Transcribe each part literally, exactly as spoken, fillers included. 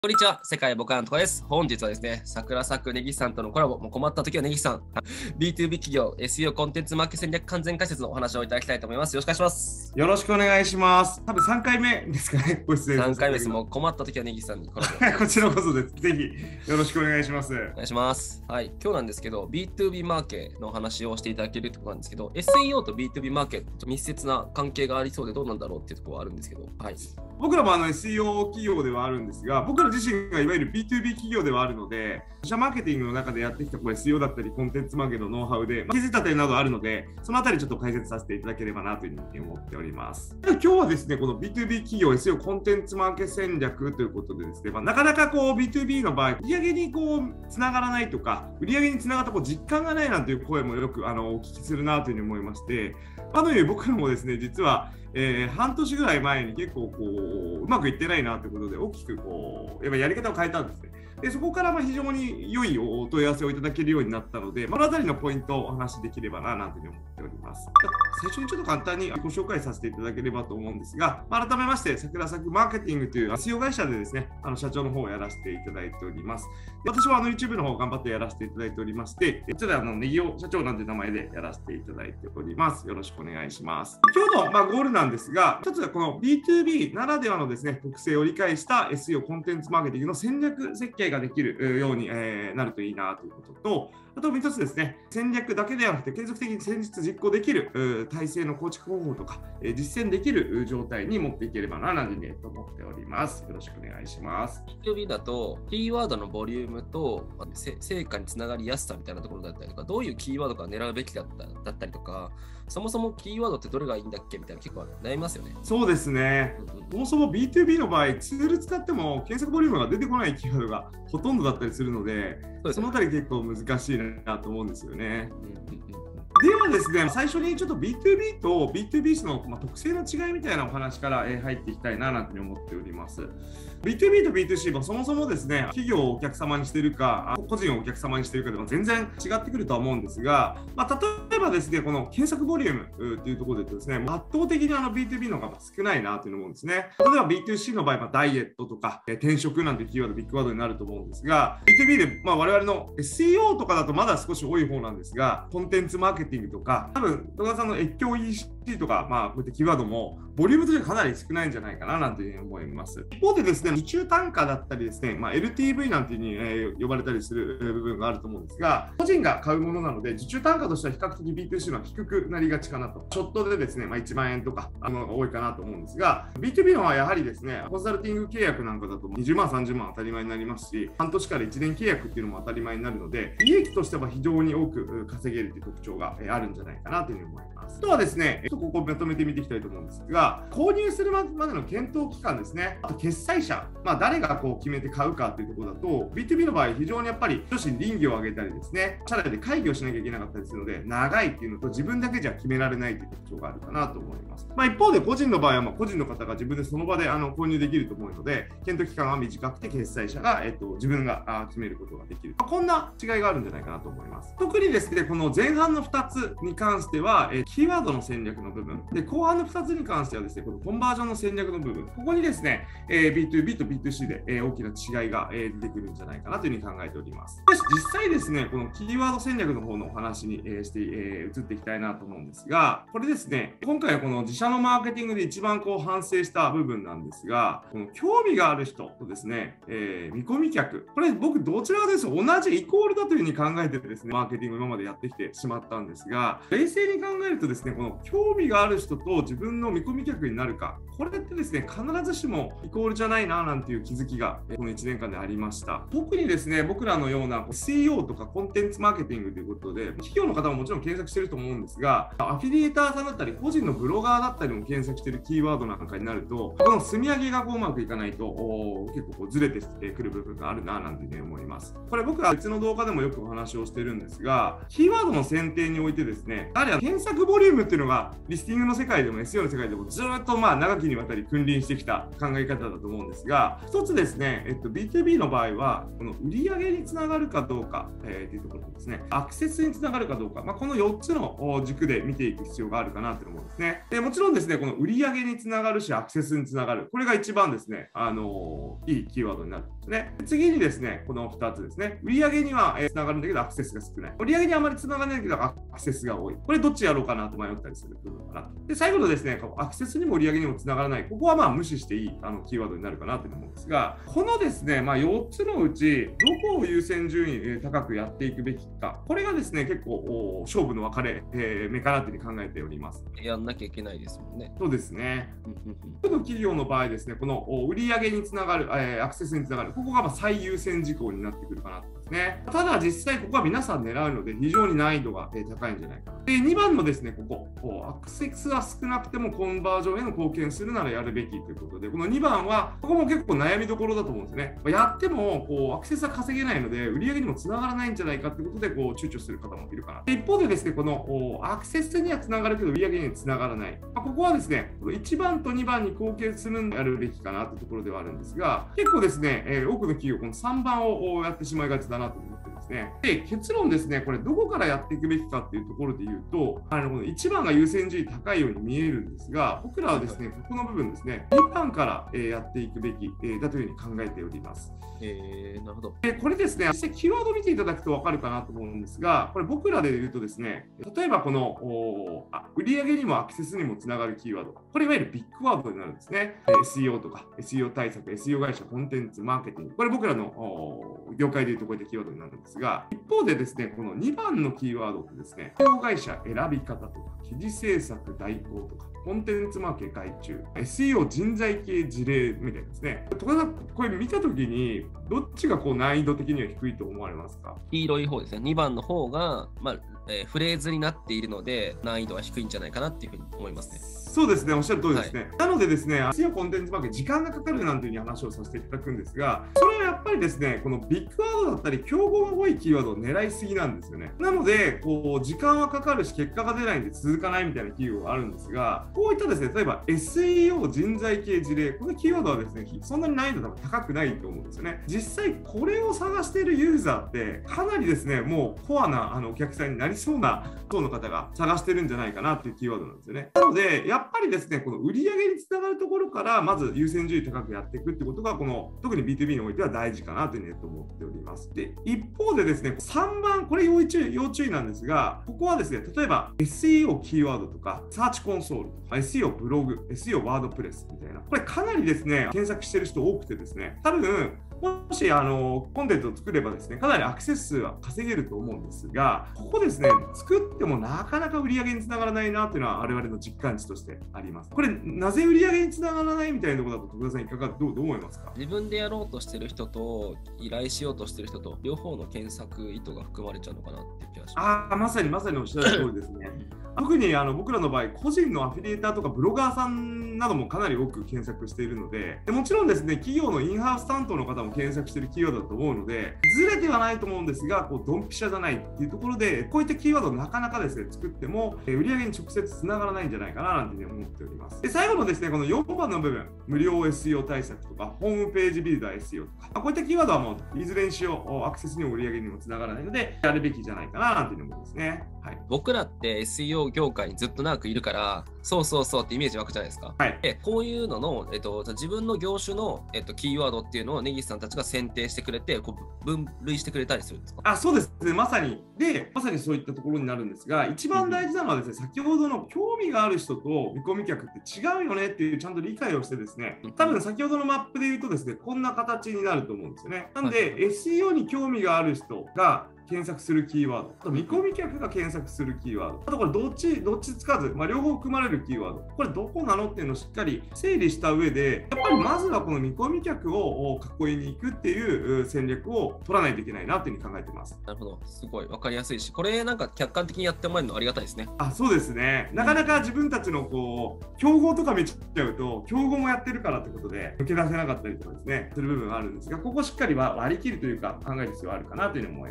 こんにちは、世界ボカンとこです。本日はですね、桜咲ネギさんとのコラボ、もう困った時はネギさん、ビーツービー 企業 エスイーオー コンテンツマーケ戦略完全解説のお話をいただきたいと思います。よろしくお願いします。 よろしくお願いします。多分さんかいめですかね、ご出演。 さんかいめです。もう困った時はネギさんにコラボ。 こちらこそです。ぜひよろしくお願いします。 お願いします。はい、今日なんですけど、ビーツービー マーケのお話をしていただけるところなんですけど、エスイーオー と ビーツービー マーケと密接な関係がありそうでどうなんだろうっていうところはあるんですけど、はい。 僕らもあの エスイーオー 企業ではあるんですが、僕ら自身がいわゆる ビーツービー 企業ではあるので、自社マーケティングの中でやってきたこう エスイーオー だったり、コンテンツマーケのノウハウで、まあ、気づいた点などあるので、そのあたりちょっと解説させていただければなというふうに思っております。今日はですね、この ビーツービー 企業 エスイーオー コンテンツマーケ戦略ということでですね、まあ、なかなかこう ビーツービー の場合、売上にこうつながらないとか、売上につながったこう実感がないなんていう声もよくあのお聞きするなというふうに思いまして、あのように僕らもですね、実はえー、半年ぐらい前に結構こううまくいってないなということで大きくこうやっぱやり方を変えたんですね。でそこからまあ非常に良いお問い合わせをいただけるようになったので、このあたりのポイントをお話しできればななんていうふうに思っております。最初にちょっと簡単にご紹介させていただければと思うんですが、まあ、改めまして桜咲マーケティングという エスイーオー 会社でですね、あの社長の方をやらせていただいております。で私はあの YouTube の方を頑張ってやらせていただいておりまして、こちらあのネギオ社長なんていう名前でやらせていただいております。よろしくお願いします。今日のまあゴールなんですが、一つはこの ビーツービー ならではのですね、特性を理解した エスイーオー コンテンツマーケティングの戦略設計ができるように、えー、なるといいなということと、あともう一つですね、戦略だけではなくて継続的に戦術実行できる体制の構築方法とか、実践できる状態に持っていければな、なんてね、と思っております。よろしくお願いします。 ビーツービー だと、キーワードのボリュームと成果につながりやすさみたいなところだったりとか、どういうキーワードから狙うべきだっただったりとか、そもそもキーワードってどれがいいんだっけみたいな結構悩みますよね。 そうですね。そもそも ビーツービー の場合、ツール使っても検索ボリュームが出てこないキーワードがほとんどだったりするので、そ, でそのあたり結構難しいなと思うんですよね。ではですね、最初にちょっと ビーツービー と ビーツービー の特性の違いみたいなお話から入っていきたいななんて思っております。ビーツービー と ビーツーシー もそもそもですね、企業をお客様にしているか、個人をお客様にしているかでも全然違ってくるとは思うんですが、まあ、例えばですね、この検索ボリュームというところでですね、圧倒的にあの ビーツービー の方が少ないなというのも思うんですね。例えば ビーツーシー の場合はダイエットとか転職なんてキーワード、ビッグワードになると思うんですが、ビーツービー でまあ我々の エスイーオー とかだとまだ少し多い方なんですが、コンテンツマーケティングとか、多分、戸田さんの越境 イーシー とか、まあ、こういったキーワードも、ボリュームとしてはかなり少ないんじゃないかな、なんていうふうに思います。一方でですね、受注単価だったりですね、まあ、エルティーブイ なんていうふうに、えー、呼ばれたりする部分があると思うんですが、個人が買うものなので、受注単価としては比較的 ビーツーシー のは低くなりがちかなと。ショットでですね、まあ、いちまんえんとか、あの、多いかなと思うんですが、ビーツービー のはやはりですね、コンサルティング契約なんかだとにじゅうまん、さんじゅうまん当たり前になりますし、半年からいちねん契約っていうのも当たり前になるので、利益としては非常に多く稼げるという特徴があるんじゃないかなというふうに思います。あとはですね、ちょっとここをまとめてみていきたいと思うんですが、購入するまでの検討期間ですね、あと決済者、まあ、誰がこう決めて買うかというところだと、ビーツービー の場合、非常にやっぱり、女子に倫理を上げたりですね、社内で会議をしなきゃいけなかったりするので、長いっていうのと、自分だけじゃ決められないという特徴があるかなと思います。まあ、一方で、個人の場合は、まあ個人の方が自分でその場であの購入できると思うので、検討期間は短くて、決済者が、えっと、自分が決めることができる。まあ、こんな違いがあるんじゃないかなと思います。特にですね、この前半のふたつに関しては、えキーワードの戦略の部分、で後半のふたつに関してはですね、このコンバージョンの戦略の部分、ここにですね、えー、ビーツービー と ビーツーシー で、えー、大きな違いが、えー、出てくるんじゃないかなというふうに考えております。しかし実際ですね、このキーワード戦略の方のお話に、えー、して、えー、移っていきたいなと思うんですが、これですね、今回はこの自社のマーケティングで一番こう反省した部分なんですが、この興味がある人とですね、えー、見込み客、これ僕どちらかです同じイコールだというふうに考えてですね、マーケティングを今までやってきてしまったんですが、冷静に考えるとですね、この興味がある人と自分の見込み客になるか、これってですね、必ずしもイコールじゃないななんていう気づきがこのいちねんかんでありました。特にですね、僕らのような エスイーオー とかコンテンツマーケティングということで、企業の方ももちろん検索してると思うんですが、アフィリエーターさんだったり、個人のブロガーだったりも検索してるキーワードなんかになると、この積み上げがこううまくいかないと、結構こうずれてくる部分があるななんて、ね、思います。これ僕は別の動画でもよくお話をしてるんですが、キーワードの選定においてですね、やはり検索ボリュームっていうのがリスティングの世界でも エスイーオー の世界でもずっとまあ長きにわたり君臨してきた考え方だと思うんですが、一つですね、えっと、ビーツービー の場合はこの売上につながるかどうか、えー、というところですね、アクセスにつながるかどうか、まあ、このよっつの軸で見ていく必要があるかなと思うんですね。でもちろんですね、この売上につながるしアクセスにつながる、これが一番ですね、あのー、いいキーワードになるですね。次にですね、このふたつですね。売上にはつながるんだけどアクセスが少ない。売上にあまりつながらないけどアクセスが多い。これどっちやろうかなと迷ったりする部分かな。で、最後のですね、アクセスにも売上にもつながらない。ここはまあ無視していいあのキーワードになるかなと思うんですが、このですね、まあ、よっつのうち、どこを優先順位高くやっていくべきか、これがですね、結構勝負の分かれ目かなというふうに考えております。 やんなきゃいけないですもんね。 そうですね。多くの企業の場合ですね、この売上につながる、アクセスにつながる、ここが最優先事項になってくるかなと思いますね。ただ、実際ここは皆さん狙うので、非常に難易度が高いんじゃないかな。で、にばんのですね、ここ、アクセスが少なくてもコンバージョンへの貢献するならやるべきということで、このにばんは、ここも結構悩みどころだと思うんですね。やってもこうアクセスは稼げないので、売上にもつながらないんじゃないかということで、こう躊躇する方もいるかな。一方でですね、このアクセスにはつながるけど、売上にはつながらない。まあ、ここはですね、いちばんとにばんに貢献するのをやるべきかなというところではあるんですが、結構ですね、えー、多くの企業、このさんばんをやってしまいがちだなと思ってですね。で、結論ですね、これどこからやっていくべきかっていうところで言うと、あのこのいちばんが優先順位高いように見えるんですが、僕らはですね、ここの部分ですね、にばんからやっていくべきだというふうに考えております。 えー、なるほど。 で、これですね、実際キーワードを見ていただくと分かるかなと思うんですが、これ僕らで言うとですね、例えばこのあ売上にもアクセスにもつながるキーワード、これいわゆるビッグワードになるんですね。エスイーオー とか エスイーオー 対策、エスイーオー 会社、コンテンツ、マーケティング、これ僕らの業界でいうとこういったキーワードになるんですが、一方でですね、このにばんのキーワードってですね、業会社選び方とか、記事制作代行とか、コンテンツマーケ外注、エスイーオー 人材系事例みたいですね。これ見たときに、どっちがこう難易度的には低いと思われますか？ 黄色い方ですね。にばんの方が、まあえー、フレーズになっているので、難易度は低いんじゃないかなっていうふうに思いますね。 そうですね、おっしゃる通りですね。 はい、 なのでですね、エスイーオー コンテンツマーケ時間がかかるなんていうふうに話をさせていただくんですが、それはやっぱりですね、このビッグワードだったり、競合が多いキーワードを狙いすぎなんですよね。なので、こう時間はかかるし、結果が出ないんで続かないみたいな企業があるんですが、こういったですね、例えば エスイーオー 人材系事例、このキーワードはですね、そんなに難易度が高くないと思うんですよね。実際、これを探しているユーザーって、かなりですね、もうコアなあのお客さんになりそうな層の方が探してるんじゃないかなっていうキーワードなんですよね。なので、やっぱりですね、この売上につながるところから、まず優先順位高くやっていくってことが、この特に ビーツービー においては大事かなというふうに思っております。で、一方でですね、さんばん、これ要注意、要注意なんですが、ここはですね、例えば エスイーオー キーワードとか、サーチコンソールとか、エスイーオー ブログ、エスイーオー ワードプレスみたいな、これかなりですね、検索してる人多くてですね、多分、もしあのコンテンツを作ればですね、かなりアクセス数は稼げると思うんですが、ここですね、作ってもなかなか売り上げにつながらないなというのは我々の実感値としてあります。これ、なぜ売り上げにつながらないみたいなところだと、徳田さん、いかがどう、どう思いますか？ 自分でやろうとしてる人と、依頼しようとしてる人と、両方の検索意図が含まれちゃうのかなっていう気がします。 ああ、まさにまさにおっしゃる通りですね。特にあの僕らの場合、個人のアフィリエーターとかブロガーさんなどもかなり多く検索しているので、でもちろんですね、企業のインハウス担当の方も検索しているキーワードだと思うので、ずれてはないと思うんですが、こうドンピシャじゃないっていうところで、こういったキーワードをなかなかですね、作っても、売り上げに直接つながらないんじゃないかななんていうふうに思っております。で、最後のですね、このよんばんの部分、無料 エスイーオー 対策とか、ホームページビルダー エスイーオー とか、こういったキーワードはもういずれにしよう、アクセスにも売り上げにもつながらないので、やるべきじゃないかななんていうふうに思いますね。はい、 僕らって エスイーオー 業界にずっと長くいるから、そうそうそうってイメージ湧くじゃないですか。 はい、 でこういうのの、えっと、自分の業種の、えっと、キーワードっていうのを根岸さんたちが選定してくれて、こう分類してくれたりするんですか？ あ、そうですね、まさに。で、まさにそういったところになるんですが、一番大事なのはですね、先ほどの興味がある人と見込み客って違うよねっていうちゃんと理解をしてですね、多分先ほどのマップで言うとですね、こんな形になると思うんですよね。なので、はい、エスイーオー に興味がある人が検索するキーワード、あと見込み客が検索するキーワード、あとこれどっち、どっちつかず、まあ、両方含まれるキーワード、これどこなのっていうのをしっかり整理した上で、やっぱりまずはこの見込み客を囲いに行くっていう戦略を取らないといけないなというふうに考えています。 なるほど、すごい分かりやすいし、これなんか客観的にやってもらえるのありがたいですね。 あ、そうですね。なかなか自分たちのこう競合とか見ちゃうと、競合もやってるからということで抜け出せなかったりとかですね、する部分があるんですが、ここをしっかりは割り切るというか考える必要があるかなというふうに思います。 ありがとう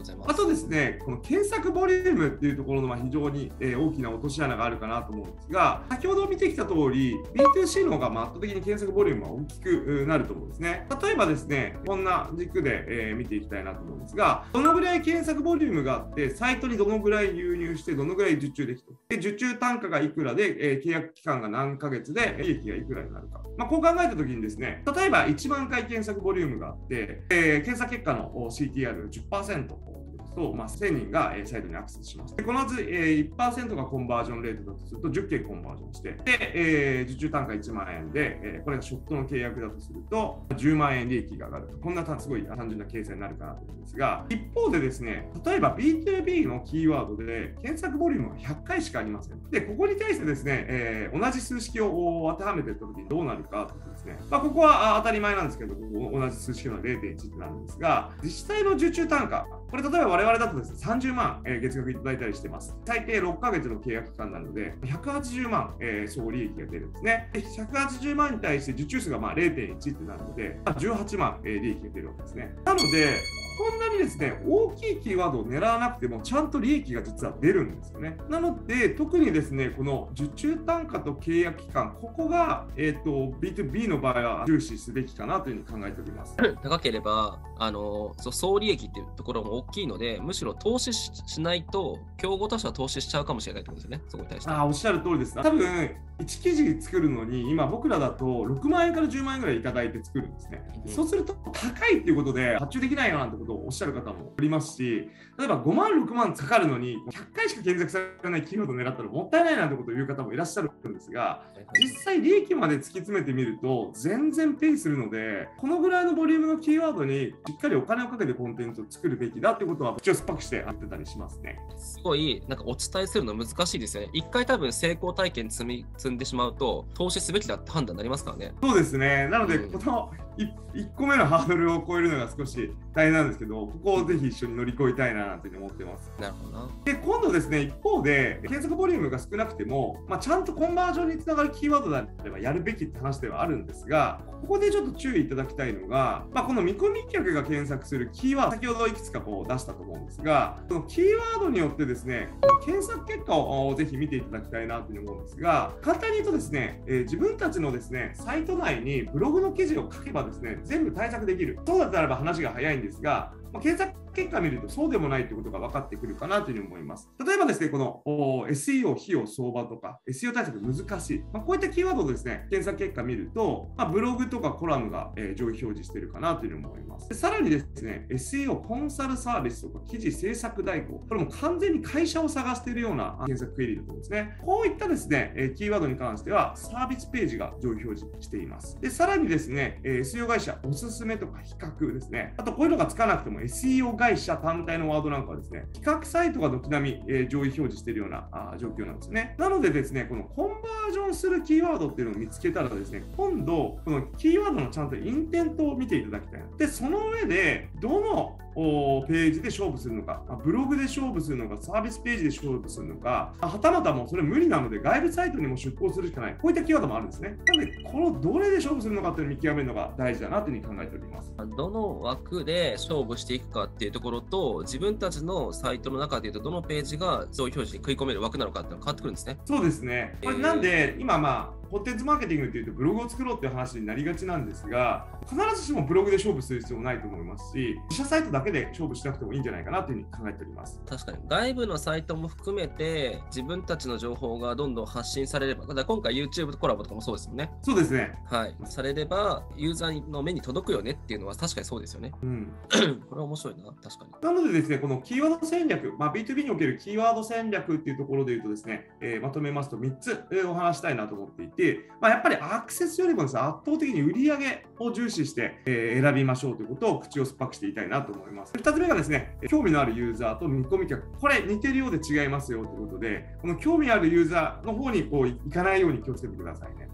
ございます。 あとですね、この検索ボリュームっていうところのまあ非常に大きな落とし穴があるかなと思うんですが、先ほど見てきた通り、ビーツーシー の方が圧倒的に検索ボリュームは大きくなると思うんですね。例えばですね、こんな軸で見ていきたいなと思うんですが、どのぐらい検索ボリュームがあって、サイトにどのぐらい流入して、どのぐらい受注できて、で受注単価がいくらで、契約期間が何ヶ月で利益がいくらになるか。まあ、こう考えたときにですね、例えばいちまんかい検索ボリュームがあって、えー、検索結果の シーティーアールじゅっパーセント。とまあ、せんにんがサイトにアクセスします。でこの図、えー、いちパーセント がコンバージョンレートだとするとじゅっけんコンバージョンして、で、えー、受注単価いちまんえんで、えー、これがショットの契約だとするとじゅうまんえん利益が上がると。こんなすごい単純な計算になるかなと思うんですが、一方でですね、例えば ビーツービー のキーワードで検索ボリュームがひゃっかいしかありません。で、ここに対してですね、えー、同じ数式を当てはめていったときにどうなるかというとですね、まあ、ここは当たり前なんですけど、ここ同じ数式の れいてんいち ってなるんですが、実際の受注単価、これ例えば我々だとですね、さんじゅうまん、えー、月額いただいたりしてます。最低ろっかげつの契約期間なので、ひゃくはちじゅうまん、えー、総利益が出るんですね。でひゃくはちじゅうまんに対して受注数がまあ れいてんいち ってなるので、じゅうはちまん、えー、利益が出るわけですね。なので、こんなにですね、大きいキーワードを狙わなくても、ちゃんと利益が実は出るんですよね。なので、特にですね、この受注単価と契約期間、ここが、えーと、ビーツービー の場合は重視すべきかなというふうに考えております。 高ければ、あの総利益っていうところも大きいので、むしろ投資 し, しないと、競合他社は投資しちゃうかもしれないってことですよね、そこに対して。 あ、おっしゃる通りです。多分いち記事作るのに、今僕らだとろくまんえんからじゅうまんえんぐらいいただいて作るんですね。うん、そうすると高いっていうことで発注できないよなんてことをおっしゃる方もおりますし、例えばごまん、ろくまんかかるのにひゃっかいしか検索されないキーワードを狙ったらもったいないなんてことを言う方もいらっしゃるんですが、実際利益まで突き詰めてみると全然ペイするので、このぐらいのボリュームのキーワードにしっかりお金をかけてコンテンツを作るべきだっていうことは口を酸っぱくしてやってたりしますね。 すごいなんかお伝えするの難しいですよね。一回多分成功体験積み積んでしまうと投資すべきだって判断になりますからね。 そうですね。なので、 うん、 このいっこめのハードルを超えるのが少し大変なんですけど、ここをぜひ一緒に乗り越えたいなというふうに思ってます。 なるほどな。 で、今度ですね、一方で、検索ボリュームが少なくても、まあ、ちゃんとコンバージョンにつながるキーワードであればやるべきって話ではあるんですが、ここでちょっと注意いただきたいのが、まあ、この見込み客が検索するキーワード、先ほどいくつかこう出したと思うんですが、そのキーワードによってですね、検索結果をぜひ見ていただきたいなというふうに思うんですが、簡単に言うとですね、えー、自分たちのですね、サイト内にブログの記事を書けばですね、全部対策できる。そうだったらば話が早いんですが、まあ、検索結果を見るとそうでもないということが分かってくるかなというふうに思います。例えばですね、この エスイーオー 費用相場とか エスイーオー 対策難しい。まあ、こういったキーワードをですね、検索結果を見ると、まあ、ブログとかコラムが、えー、上位表示しているかなというふうに思います。でさらにですね、エスイーオー コンサルサービスとか記事制作代行、これも完全に会社を探しているような検索クエリだと思うんですね。こういったですね、えー、キーワードに関してはサービスページが上位表示しています。でさらにですね、エスイーオー 会社おすすめとか比較ですね、あとこういうのがつかなくても エスイーオー 会社単体のワードなんかはですね、比較サイトが軒並み、えー、上位表示しているようなあ状況なんですね。なのでですね、このコンバージョンするキーワードっていうのを見つけたらですね、今度、このキーワードのちゃんとインテントを見ていただきたい。で、その上で、どのページで勝負するのか、ブログで勝負するのか、サービスページで勝負するのか、はたまたもうそれ無理なので外部サイトにも出稿するしかない。こういったキーワードもあるんですね。なので、このどれで勝負するのかっていうのを見極めるのが大事だなというふうに考えております。 どの枠で勝負していくかっていうところと、自分たちのサイトの中でいうと、どのページが上位表示に食い込める枠なのかっていうのが変わってくるんですね。 そうですね。これなんで、今まあ、コンテンツマーケティングっていうとブログを作ろうっていう話になりがちなんですが、必ずしもブログで勝負する必要もないと思いますし、自社サイトだけで勝負しなくてもいいんじゃないかなというふうに考えております。 確かに外部のサイトも含めて自分たちの情報がどんどん発信されれば、ただ今回 YouTube コラボとかもそうですもんね。 そうですね。 はい。されればユーザーの目に届くよねっていうのは確かにそうですよね。うん。これは面白いな、確かに。 なのでですね、このキーワード戦略、まあ、ビーツービー におけるキーワード戦略っていうところで言うとですね、えー、まとめますとみっつ、えー、お話したいなと思っていて、まあ、やっぱりアクセスよりもですね、圧倒的に売り上げを重視して、えー、選びましょうということを口を酸っぱくして言いたいなと思います。ふたつめがですね、興味のあるユーザーと見込み客、これ似てるようで違いますよということで、この興味あるユーザーの方にこういかないように気をつけてくださいね。ね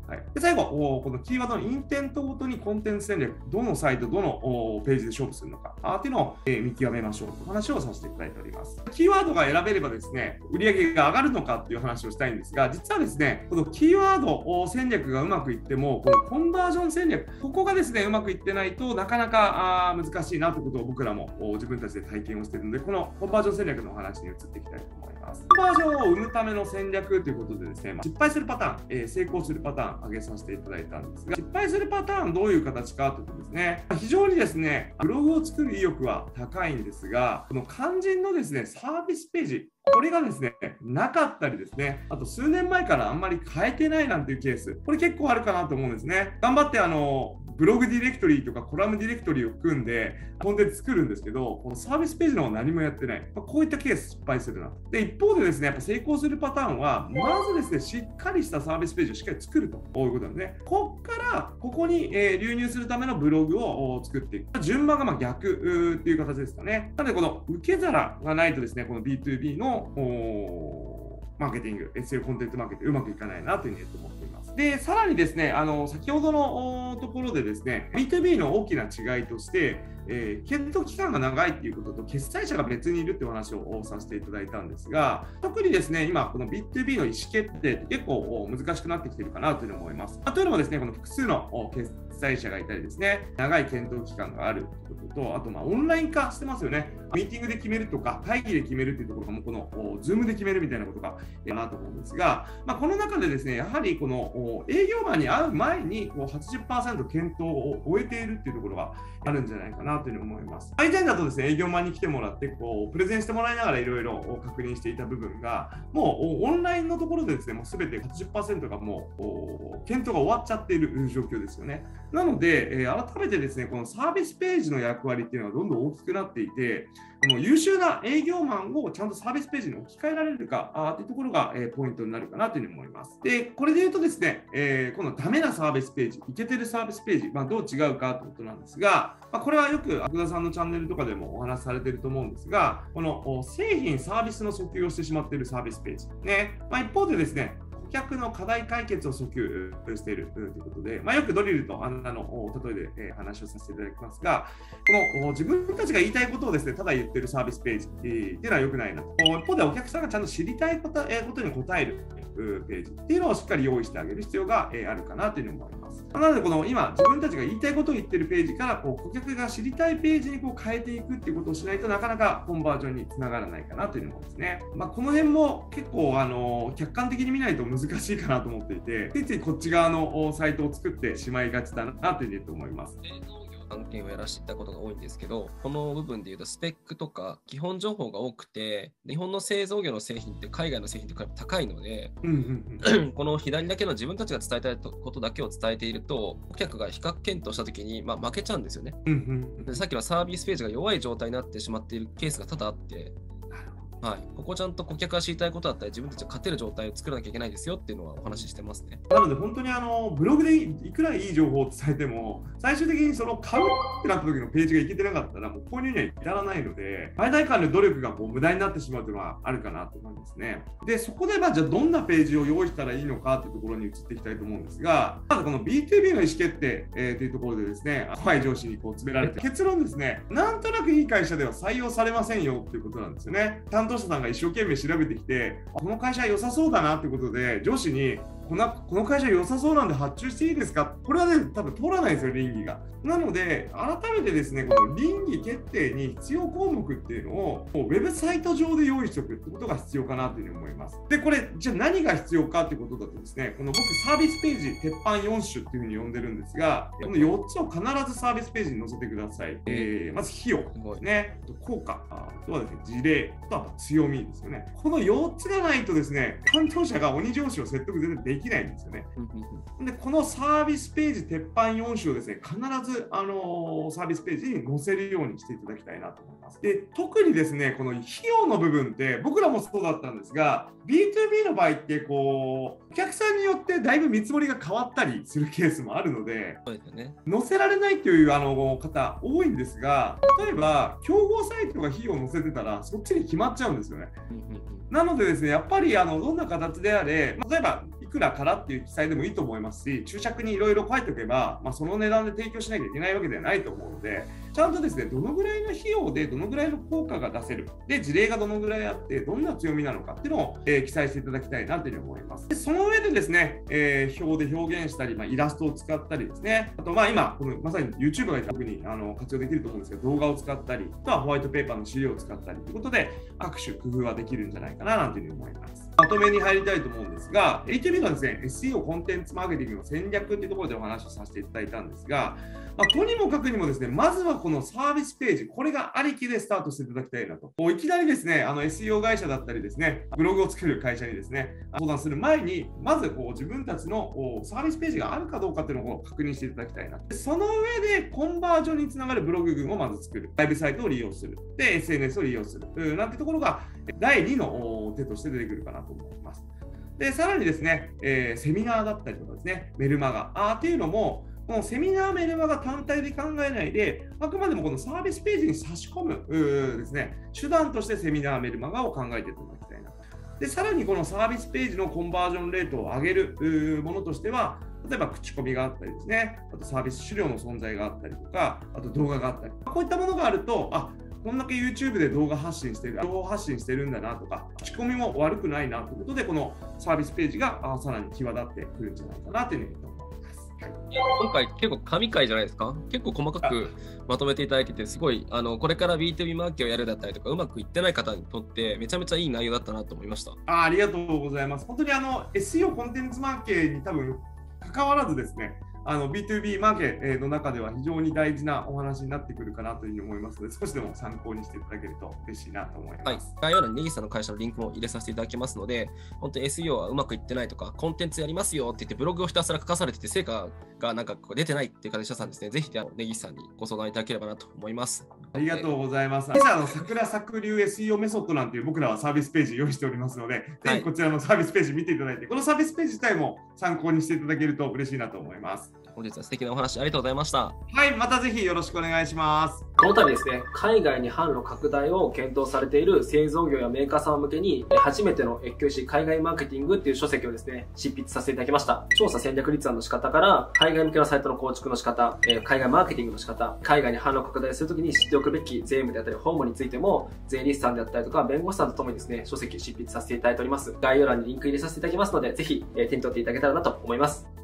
はい、で最後、このキーワードのインテントごとにコンテンツ戦略、どのサイト、どのページで勝負するのかっていうのを見極めましょうという話をさせていただいております。キーワードが選べればですね、売上が上がるのかっていう話をしたいんですが、実はですね、このキーワード戦略がうまくいっても、このコンバージョン戦略、ここがですね、うまくいってないとなかなか難しいなということを僕らも自分たちで体験をしているので、このコンバージョン戦略のお話に移っていきたいと思います。コンバージョンを生むための戦略ということでですね、失敗するパターン、えー、成功するパターン挙げさせていただいたんですが、失敗するパターンどういう形かというとですね、非常にですね、ブログを作る意欲は高いんですが、この肝心のですね、サービスページ、これがですね、なかったりですね、あと数年前からあんまり変えてないなんていうケース、これ結構あるかなと思うんですね。頑張ってあの、ブログディレクトリーとかコラムディレクトリーを組んでコンテンツ作るんですけど、このサービスページの方は何もやってない。まあ、こういったケース失敗するな。で、一方でですね、やっぱ成功するパターンは、まずですね、しっかりしたサービスページをしっかり作るということなんですね。ここからここに、えー、流入するためのブログを作っていく。順番がまあ逆っていう形ですかね。なので、この受け皿がないとですね、この ビーツービー のマーケティング、エスイーオー コンテンツマーケティングうまくいかないなというふうに思っています。で、さらにですね、あの先ほどのところでですね、ビーツービー の大きな違いとして、えー、検討期間が長いということと、決済者が別にいるという話をさせていただいたんですが、特にですね、今、この ビーツービー の意思決定って結構難しくなってきているかなというふうに思います。というのもですね、この複数の決済者がいたりですね、長い検討期間があるということと、あと、まあ、オンライン化してますよね。ミーティングで決めるとか、会議で決めるというところが、もうこの Zoom で決めるみたいなことがいいなと思うんですが、まあ、この中でですね、やはりこの営業マンに会う前にこう はちじゅっパーセント 検討を終えているっていうところがあるんじゃないかなというふうに思います。以前だとですね、営業マンに来てもらって、こうプレゼンしてもらいながらいろいろ確認していた部分が、もうオンラインのところでですね、もうすべて はちじゅっパーセント がもう検討が終わっちゃっている状況ですよね。なので、えー、改めてですね、このサービスページの役割っていうのはどんどん大きくなっていて、この優秀な営業マンをちゃんとサービスページに置き換えられるかあというところが、えー、ポイントになるかなというふうに思います。で、これで言うとですね、えー、このダメなサービスページ、イケてるサービスページ、まあ、どう違うかということなんですが、まあ、これはよく福田さんのチャンネルとかでもお話しされていると思うんですが、この製品、サービスの訴求をしてしまっているサービスページ。ね、まあ、一方でですね、顧客の課題解決を訴求しているということで、まあ、よくドリルとあの例えで、えー、話をさせていただきますが、この自分たちが言いたいことをですね、ただ言っているサービスページ、えー、っていうのは良くないなと。一方でお客さんがちゃんと知りたいこと、えー、ことに答えるページっていうのをしっかり用意してあげる必要が、えー、あるかなというふうに思います。なので、この今、自分たちが言いたいことを言っているページからこう顧客が知りたいページにこう変えていくっていうことをしないとなかなかコンバージョンにつながらないかなというふうに思うんですね。まあ、この辺も結構あの客観的に見ないと難しいかなと思っていて、ついついこっち側のサイトを作ってしまいがちだなというふうに思います。 案件をやらせていたことが多いんですけど、この部分でいうとスペックとか基本情報が多くて、日本の製造業の製品って海外の製品と比べて高いので、うんうんうん、この左だけの自分たちが伝えたいことだけを伝えていると、顧客が比較検討したときに、まあ、負けちゃうんですよね、うんうん、で。さっきのサービスページが弱い状態になってしまっているケースが多々あって、はい、ここちゃんと顧客が知りたいことだったり、自分たちが勝てる状態を作らなきゃいけないですよっていうのはお話ししてますね。 なので本当にあのブログでいくらいい情報を伝えても、最終的にその買うってなった時のページがいけてなかったら、もう購入には至らないので、最大間の努力がこう無駄になってしまうというのはあるかなと思いますね。で、そこでまあじゃあどんなページを用意したらいいのかというところに移っていきたいと思うんですが、まずこの ビーツービー の意思決定、えー、というところでですね、怖い上司にこう詰められて、結論ですね、なんとなくいい会社では採用されませんよということなんですよね。担当者さんが一生懸命調べてきて、この会社良さそうだなということで、上司にこの、この会社良さそうなんで発注していいですか？これはね、多分通らないんですよ、倫理が。なので、改めてですね、この倫理決定に必要項目っていうのを、ウェブサイト上で用意しておくってことが必要かなというふうに思います。で、これ、じゃあ何が必要かということだとですね、この僕、サービスページ、鉄板よん種っていうふうに呼んでるんですが、このよっつを必ずサービスページに載せてください。えー、まず、費用ですね、効果、あとはですね、事例、あとは強みですよね。このよっつがないとですね、担当者が鬼上司を説得全然できないんですよね。で、このサービスページ、鉄板よん種をですね、必ず、あのー、サービスページに載せるようにしていただきたいなと思います。で、特にですね、この費用の部分って、僕らもそうだったんですが、ビーツービー の場合って、こう、お客さんによってだいぶ見積もりが変わったりするケースもあるので、そうですよね、載せられないというあの方多いんですが、例えば、競合サイトが費用を載せてたら、そっちに決まっちゃうんですよね。なのでですね、やっぱりあのどんな形であれ、例えばいくらからっていう記載でもいいと思いますし、注釈にいろいろ書いておけば、まあ、その値段で提供しなきゃいけないわけではないと思うので、ちゃんとですね、どのぐらいの費用でどのぐらいの効果が出せる、で、事例がどのぐらいあって、どんな強みなのかっていうのを、えー、記載していただきたいなというふうに思います。でその上でですね、えー、表で表現したり、まあ、イラストを使ったりですね、あと、まあ今、このまさに YouTube が特にあの活用できると思うんですけど、動画を使ったり、あとはホワイトペーパーの資料を使ったりということで、各種工夫はできるんじゃないかななんていうふうに思います。まとめに入りたいと思うんですが、エイチビー のですね、エスイーオー コンテンツマーケティングの戦略というところでお話をさせていただいたんですが、まあ、とにもかくにもですね、まずはこのサービスページ、これがありきでスタートしていただきたいなと。いきなりですね、あの エスイーオー 会社だったりですね、ブログを作る会社にですね、相談する前に、まずこう自分たちのサービスページがあるかどうかっていうのを確認していただきたいな。その上でコンバージョンにつながるブログ群をまず作る。ライブサイトを利用する。で、エスエヌエス を利用する。なんてところがだいにの手として出てくるかなと思います。で、さらにですね、えー、セミナーだったりとかですね、メルマガあっていうのも、このセミナーメルマガ単体で考えないで、あくまでもこのサービスページに差し込むですね、手段としてセミナーメルマガを考えていただきたいな。で、さらにこのサービスページのコンバージョンレートを上げるものとしては、例えば口コミがあったりですね、あとサービス資料の存在があったりとか、あと動画があったり、こういったものがあると、あ、こんだけ YouTube で動画発信してる、情報発信してるんだなとか、口コミも悪くないなということで、このサービスページがさらに際立ってくるんじゃないかなというふうに思います。はい、 今回結構神回じゃないですか。結構細かくまとめていただいてて、すごいあのこれから ビーツービー マーケをやるだったりとか、うまくいってない方にとってめちゃめちゃいい内容だったなと思いました。 あ, ありがとうございます。本当にあの エスイーオー コンテンツマーケに多分関わらずですね、あの ビーツービー マーケの中では非常に大事なお話になってくるかなというふうに思いますので、少しでも参考にしていただけると嬉しいなと思います。はい、 概要欄に根岸さんの会社のリンクも入れさせていただきますので、本当に エスイーオー はうまくいってないとか、コンテンツやりますよって言ってブログをひたすら書かされてて成果がなんか出てないっていう会社さんですね、ぜひ根岸さんにご相談いただければなと思います。 ありがとうございます。実はあの桜作流 エスイーオー メソッドなんていう僕らはサービスページ用意しておりますので、ぜひこちらのサービスページ見ていただいて、このサービスページ自体も参考にしていただけると嬉しいなと思います。 本日は素敵なお話ありがとうございました。 はい、またぜひよろしくお願いします。 この度ですね、海外に販路拡大を検討されている製造業やメーカー様向けに、初めての越境し海外マーケティングっていう書籍をですね、執筆させていただきました。調査戦略立案の仕方から、海外向けのサイトの構築の仕方、海外マーケティングの仕方、海外に販路拡大するときに知っておくべき税務であったり、法務についても、税理士さんであったりとか、弁護士さんとともにですね、書籍執筆させていただいております。概要欄にリンク入れさせていただきますので、ぜひ手に取っていただけたらなと思います。